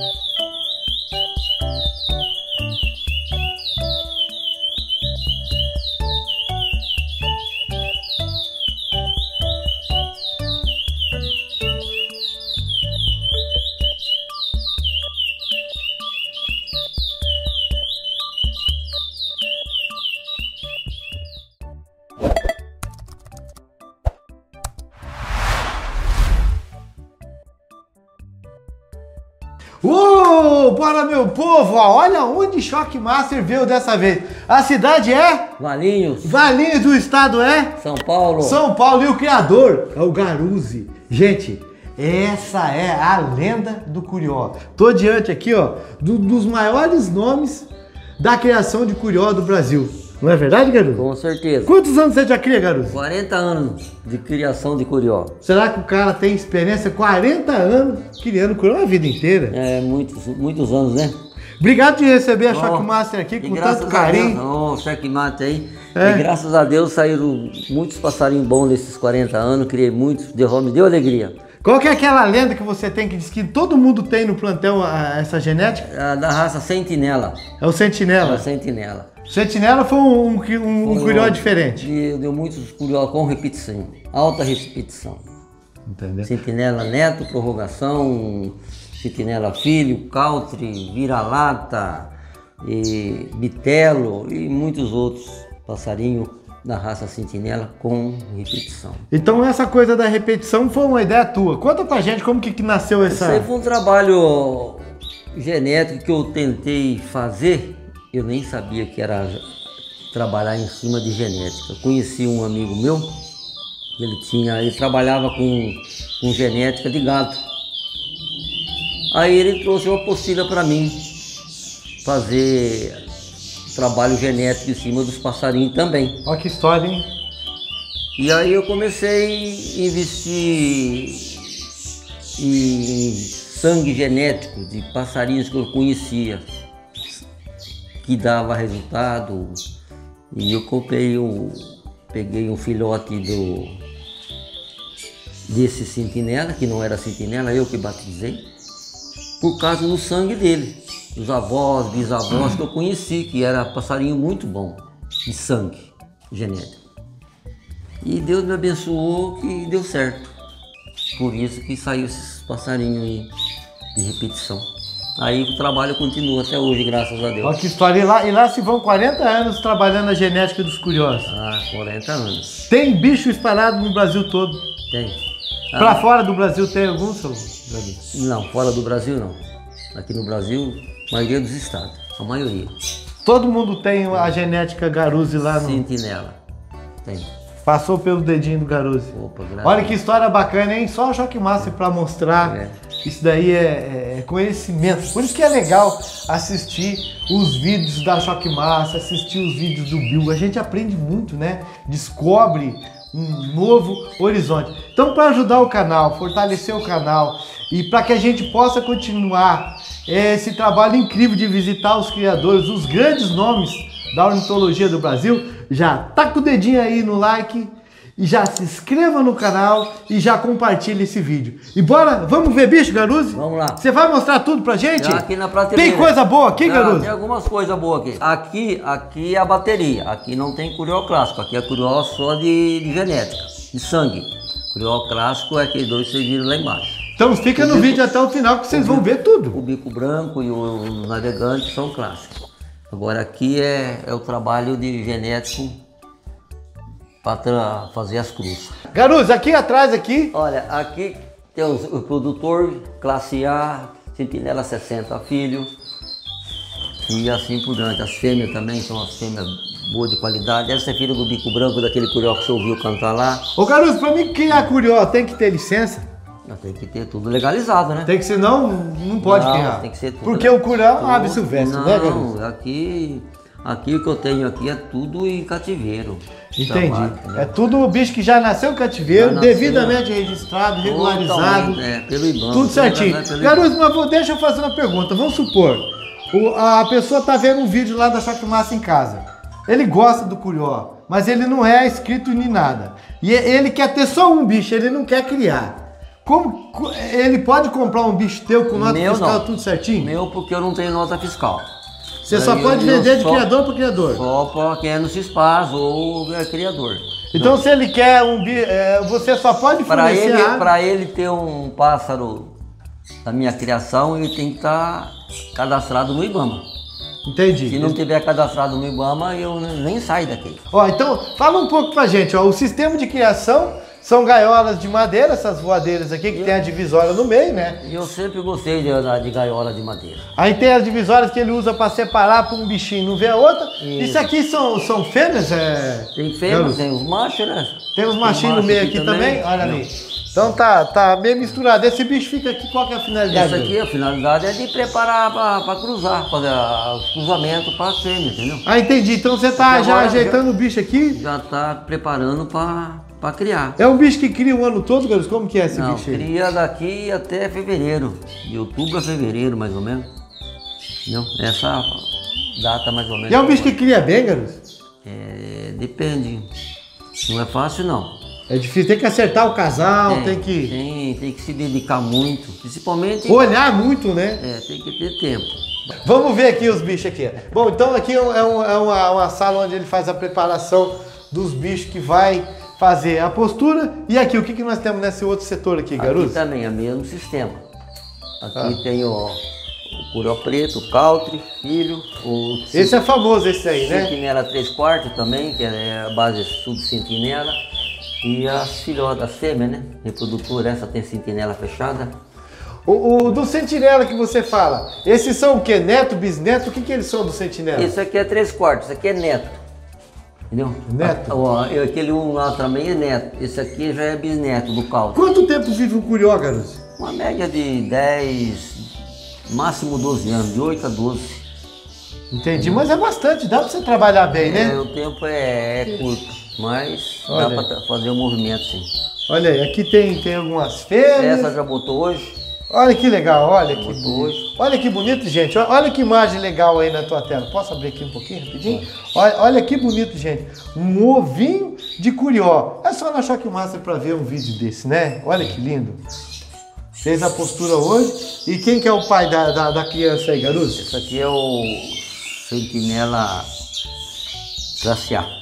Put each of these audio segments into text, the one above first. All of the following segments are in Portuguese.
Bora meu povo, ó, olha onde Choque Master veio dessa vez. A cidade é? Valinhos. Valinhos, do estado é? São Paulo. São Paulo, e o criador é o Garuzzi. Gente, essa é a lenda do Curió. Tô diante aqui, ó, dos maiores nomes da criação de Curió do Brasil. Não é verdade, Garuzzi? Com certeza. Quantos anos você já cria, Garuzzi? 40 anos de criação de Curió. Será que o cara tem experiência? 40 anos criando Curió a vida inteira? É, muitos anos, né? Obrigado de receber a Choque Master aqui com tanto carinho. Ô, Choque Master aí. É. E graças a Deus saíram muitos passarinhos bons nesses 40 anos, criei muitos, me deu alegria. Qual que é aquela lenda que você tem que diz que todo mundo tem no plantel essa genética? Da raça Sentinela. É o Sentinela? É o Sentinela. Sentinela foi um Curió diferente. Deu muitos Curió com repetição, alta repetição. Entendeu? Sentinela Neto, prorrogação, Sentinela Filho, Country, Vira-Lata, Bitelo e muitos outros passarinhos da raça Sentinela com repetição. Então essa coisa da repetição foi uma ideia tua. Conta pra gente como que nasceu essa... Isso aí foi um trabalho genético que eu tentei fazer. Eu nem sabia que era trabalhar em cima de genética. Conheci um amigo meu, ele trabalhava com genética de gado. Aí ele trouxe uma apostila para mim fazer trabalho genético em cima dos passarinhos também. Olha que história, hein? E aí eu comecei a investir em sangue genético de passarinhos que eu conhecia, que dava resultado. E eu peguei um filhote desse sentinela, que não era sentinela, eu que batizei, por causa do sangue dele, dos avós, bisavós que eu conheci, que era passarinho muito bom de sangue genético. E Deus me abençoou que deu certo. Por isso que saiu esses passarinhos aí de repetição. Aí o trabalho continua até hoje, graças a Deus. Olha que história. E lá se vão 40 anos trabalhando a genética dos curiosos. Ah, 40 anos. Tem bicho espalhado no Brasil todo? Tem. Pra fora do Brasil tem algum, seu? Não, fora do Brasil não. Aqui no Brasil, a maioria dos estados, a maioria. Todo mundo tem a genética Garuzzi lá no... Sentinela. Tem. Passou pelo dedinho do Garuzzi. Opa, graças. Olha que história bacana, hein? Só o Choque Master pra mostrar. Isso daí é conhecimento. Por isso que é legal assistir os vídeos da Choque Master, assistir os vídeos do Bill. A gente aprende muito, né? Descobre um novo horizonte. Então, para ajudar o canal, fortalecer o canal e para que a gente possa continuar esse trabalho incrível de visitar os criadores, os grandes nomes da ornitologia do Brasil, já taca o dedinho aí no like e já se inscreva no canal e já compartilhe esse vídeo. E bora, vamos ver bicho, Garuzzi? Vamos lá. Você vai mostrar tudo pra gente? Já aqui na prateleira. Tem coisa boa aqui, Garuzzi? Tem algumas coisas boas aqui. Aqui é a bateria. Aqui não tem Curió clássico. Aqui é Curió só de genética, de sangue. Curió clássico é aqueles dois que vocês viram lá embaixo. Então fica no vídeo até o final que vocês vão ver tudo. O bico branco e o navegante são clássicos. Agora aqui é o trabalho de genético para fazer as cruzes. Garuzzi, aqui atrás aqui. Olha, aqui tem o produtor classe A, Sentinela 60 filho e assim por diante. As fêmeas também são as fêmeas boas de qualidade. Essa é filha do bico branco, daquele Curió que você ouviu cantar lá. Ô Garuzzi, para mim criar Curió tem que ter licença? Tem que ter tudo legalizado, né? Tem que ser, não pode criar. Tem que ser tudo. Porque o Curió é uma ave silvestre, né, Garuzzi? Aqui o que eu tenho aqui é tudo em cativeiro. Entendi. Trabalho, é tudo o bicho que já nasceu em cativeiro, devidamente registrado, regularizado, pelo IBAMA, tudo certinho. Garuzzi, mas deixa eu fazer uma pergunta. Vamos supor, a pessoa tá vendo um vídeo lá da Choque Master em casa. Ele gosta do Curió, mas ele não é inscrito nem nada. E ele quer ter só um bicho, ele não quer criar. Ele pode comprar um bicho teu com nota Meu fiscal não. tudo certinho? Meu, porque eu não tenho nota fiscal. Você só pode vender de criador para criador? Só para quem é no Cispaz ou é criador. Então se ele quer um bicho, você só pode fornecer Para ele ter um pássaro da minha criação, ele tem que estar cadastrado no IBAMA. Entendi. Se não tiver cadastrado no IBAMA, eu nem saio daqui. Ó, então fala um pouco pra gente, ó, o sistema de criação são gaiolas de madeira, essas voadeiras aqui que tem a divisória no meio, né? Eu sempre gostei de gaiola de madeira. Aí tem as divisórias que ele usa para separar para um bichinho não ver a outra. Isso aqui são fêmeas? Tem fêmeas, tem os machos, né? Tem os machinhos no meio aqui também? Olha ali. Então tá meio misturado. Esse bicho fica aqui, qual que é a finalidade? Essa aqui, a finalidade é de preparar para cruzar, fazer os cruzamentos para as fêmeas, entendeu? Ah, entendi. Então você tá já ajeitando o bicho aqui? Já tá preparando para criar. É um bicho que cria o ano todo, Garoto? Como que é esse Não, bicho aí? cria daqui até fevereiro, de outubro a fevereiro mais ou menos. Entendeu? Essa data mais ou menos. E é um bicho que cria bem, Garoto? Depende. Não é fácil não. É difícil, tem que acertar o casal, tem que se dedicar muito, principalmente... olhar muito, né? Tem que ter tempo. Vamos ver aqui os bichos aqui. Bom, então aqui é uma sala onde ele faz a preparação dos bichos que vai fazer a postura. E aqui, o que nós temos nesse outro setor aqui, Garoto? Aqui também é o mesmo sistema. Aqui tem o curió preto, o cautre, filho, esse é famoso, esse aí, né? Sentinela 3/4 também, que é a base subsentinela. E as filhotas, a fêmea, né? Reprodutora, essa tem sentinela fechada. O do sentinela que você fala, esses são o quê? Neto, bisneto? O que eles são do sentinela? Esse aqui é 3/4, esse aqui é neto. Entendeu? Neto? Aquele um lá também é neto. Esse aqui já é bisneto do caldo. Quanto tempo vive um curió, Garoto? Uma média de 10, máximo 12 anos, de 8 a 12. Entendi, mas é bastante, dá pra você trabalhar bem, né? O tempo é curto, mas dá pra fazer o movimento sim. Olha aí, aqui tem algumas fêmeas. Essa já botou hoje. Olha que legal, olha que Botou hoje. Olha que bonito, gente. Olha que imagem legal aí na tua tela. Posso abrir aqui um pouquinho, rapidinho? Olha que bonito, gente. Um ovinho de curió. É só na Choque Master para ver um vídeo desse, né? Olha que lindo. Fez a postura hoje. E quem que é o pai da criança aí, Garoto? Esse aqui é o sentinela classe A.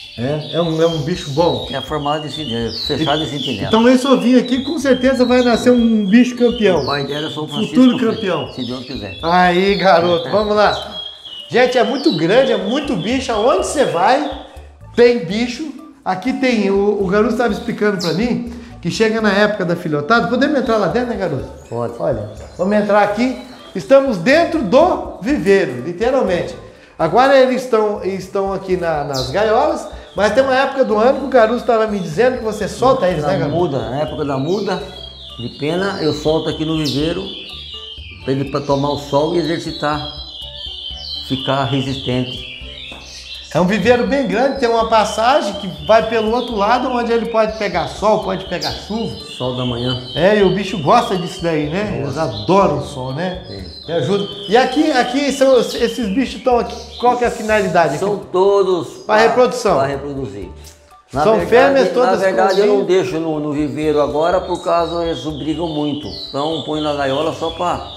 É um bicho bom. É formado fechado de sentinela. Então esse ovinho aqui com certeza vai nascer um bicho campeão. O pai dela é São Francisco. Futuro campeão. Se Deus quiser. Aí, garoto, vamos lá. Gente, é muito grande, é muito bicho. Aonde você vai, tem bicho. Aqui tem, o garoto estava explicando para mim que chega na época da filhotada. Podemos entrar lá dentro, né, garoto? Pode. Olha, vamos entrar aqui. Estamos dentro do viveiro, literalmente. Agora eles estão aqui nas gaiolas, mas tem uma época do ano que o Garoto estava me dizendo que você solta eles, né, Garoto? Na época da muda de pena, eu solto aqui no viveiro para ele tomar o sol e exercitar, ficar resistente. É um viveiro bem grande, tem uma passagem que vai pelo outro lado, onde ele pode pegar sol, pode pegar chuva. Sol da manhã. E o bicho gosta disso daí, né? Eles adoram o sol, né? E ajuda. E aqui são esses bichos estão aqui. Qual que é a finalidade? São todos para reprodução. Para reproduzir. São fêmeas todas. Na verdade, eu não deixo no viveiro agora por causa eles brigam muito. Então põe na gaiola só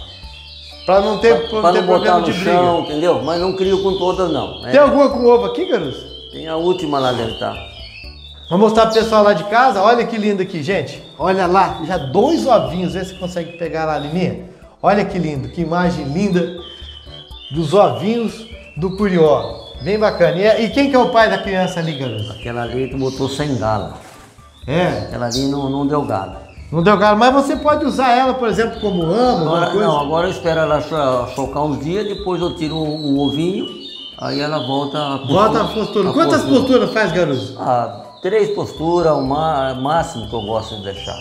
para não ter problema de briga. Chão, entendeu? Mas não crio com todas não. Tem alguma com ovo aqui, Garoto? Tem a última lá dentro, tá? Vou mostrar pro pessoal lá de casa. Olha que lindo aqui, gente. Olha lá, já 2 ovinhos. Vê se você consegue pegar lá, Lininha. Olha que lindo, que imagem linda dos ovinhos do curió. Bem bacana. E quem que é o pai da criança ali, Garoto? Aquela ali tu botou sem gala. Aquela ali não deu gala. Não deu galo, mas você pode usar ela, por exemplo, como amo, agora eu espero ela chocar uns dias, depois eu tiro um ovinho, aí ela volta a postura. Volta a postura. Quantas posturas faz, Garoto? 3 posturas, o máximo que eu gosto de deixar.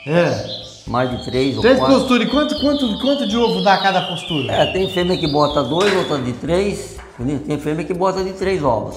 Mais de 3 ou 4. 3 posturas. E quanto de ovo dá cada postura? Tem fêmea que bota 2, outra de 3, tem fêmea que bota de 3 ovos.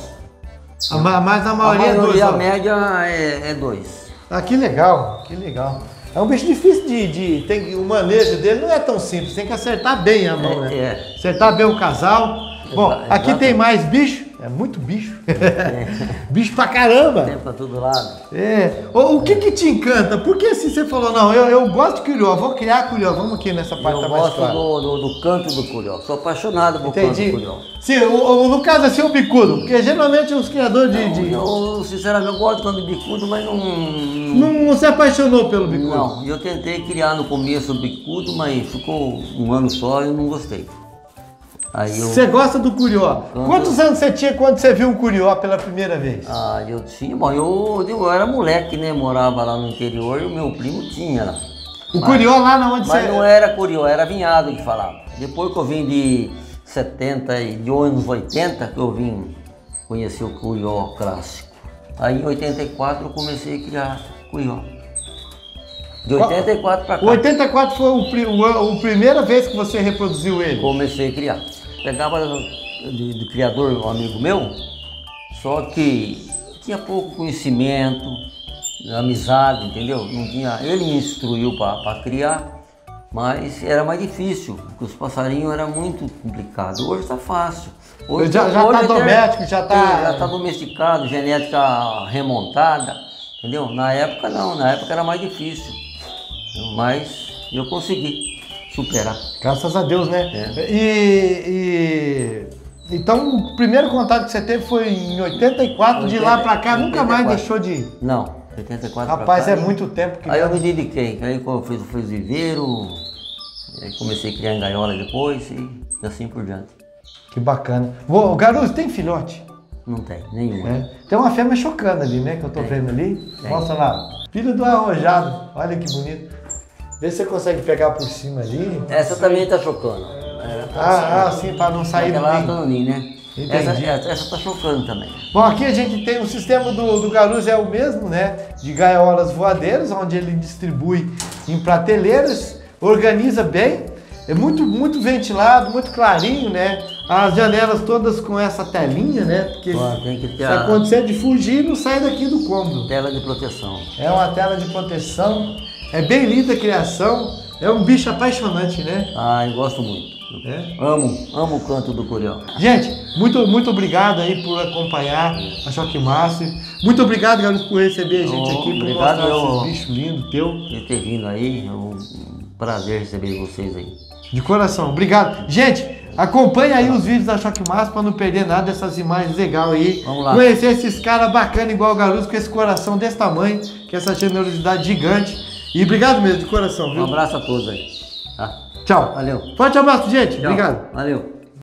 Mas na maioria é 2 ovos. A média é 2. Que legal, que legal. É um bicho difícil o manejo dele não é tão simples, tem que acertar bem a mão, né? Acertar bem o casal. Bom, aqui tem mais bicho. É muito bicho. Bicho pra caramba. Tem pra todo lado. O que te encanta? Por que assim você falou, não, eu gosto de curió, vou criar curió, vamos aqui nessa parte da mais clara. Eu gosto do canto do curió, sou apaixonado por canto do curió. Sim, no caso assim, o bicudo, porque geralmente os criadores Eu, sinceramente, eu gosto do canto do bicudo, mas não se apaixonou pelo bicudo? Não, eu tentei criar no começo o bicudo, mas ficou um ano só e eu não gostei. Você gosta do curió? Quantos anos você tinha quando você viu um curió pela primeira vez? Eu tinha, bom, eu era moleque, né? Morava lá no interior e o meu primo tinha lá. Curió lá na onde você... Mas não era curió, era vinhado que falava. Depois que eu vim de 70 e de anos 80, que eu vim conhecer o curió clássico. Aí em 84 eu comecei a criar curió. De 84 pra cá. 84 foi a primeira vez que você reproduziu ele? Comecei a criar. Pegava de criador, um amigo meu, só que tinha pouco conhecimento, amizade, entendeu? Não tinha, ele me instruiu para criar, mas era mais difícil, porque os passarinhos era muito complicado. Hoje está fácil. Hoje já está doméstico, já está domesticado, genética remontada, entendeu? Na época não, na época era mais difícil, mas eu consegui superar. Graças a Deus, né? Então, o primeiro contato que você teve foi em 84, de lá pra cá, 84. Nunca mais deixou de ir? Não, 84 Rapaz, pra cá. É muito tempo que... Aí eu me dediquei, aí eu fiz viveiro, aí comecei a criar em gaiola depois e assim por diante. Que bacana. O Garoto tem filhote? Não tem, nenhum. Tem uma fêmea chocando ali, né, que eu tô vendo ali. Mostra lá. Filho do arrojado, olha que bonito. Vê se você consegue pegar por cima ali. Essa também tá chocando. Sim, para não sair do ninho. Tá no ninho, né? Entendi. Essa tá chocando também. Bom, aqui a gente tem o sistema do Garuz é o mesmo, né? De gaiolas voadeiras, onde ele distribui em prateleiras, organiza bem, é muito ventilado, muito clarinho, né? As janelas todas com essa telinha, né? Porque tem que ter se acontecer de fugir, não sai daqui do cômodo. Tela de proteção. É uma tela de proteção. É bem linda a criação, é um bicho apaixonante, né? Eu gosto muito. Amo o canto do curió. Gente, muito obrigado aí por acompanhar a Choque Master. Muito obrigado, Garoto, por receber a gente aqui, por mostrar esses bichos lindos teu. Por ter vindo aí, é um prazer receber vocês aí. De coração, obrigado. Gente, acompanhe aí os vídeos da Choque Master para não perder nada dessas imagens legais aí. Vamos lá. Conhecer esses caras bacanas igual o Garoto, com esse coração desse tamanho, com essa generosidade gigante. E obrigado mesmo, de coração, viu? Um abraço a todos aí. Tchau. Valeu. Forte abraço, gente. Tchau. Obrigado. Valeu.